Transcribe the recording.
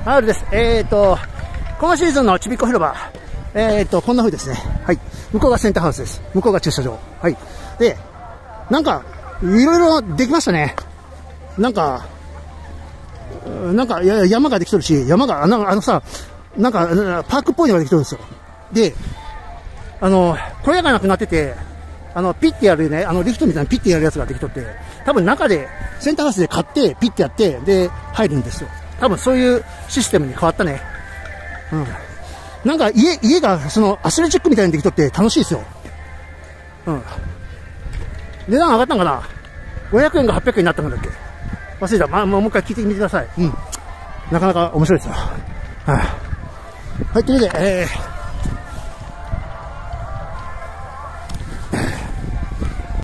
R です。このシーズンのちびっこ広場、こんな風ですね。はい。向こうがセンターハウスです。向こうが駐車場。はい。で、なんか、いろいろできましたね。なんか、山ができとるし、山が、さ、なんか、パークっぽいのができとるんですよ。で、これがなくなってて、ピッてやるね、リフトみたいなピッてやるやつができとって、多分中で、センターハウスで買って、ピッてやって、で、入るんですよ。多分そういうシステムに変わったね。うん。なんか家が、アスレチックみたいにできとって楽しいですよ。うん。値段上がったんかな ?500 円が800円になったんだっけ忘れた。もう一回聞いてみてください。うん。なかなか面白いですよ。はい、ということで、